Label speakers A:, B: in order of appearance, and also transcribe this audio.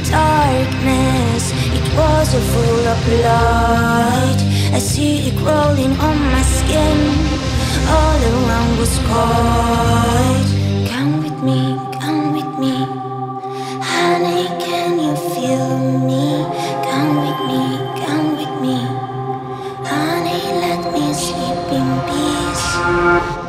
A: darkness, it was all full of light. I see it crawling on my skin, all around was quiet. Come with me, honey, can you feel me? Come with me, honey, let me sleep in peace.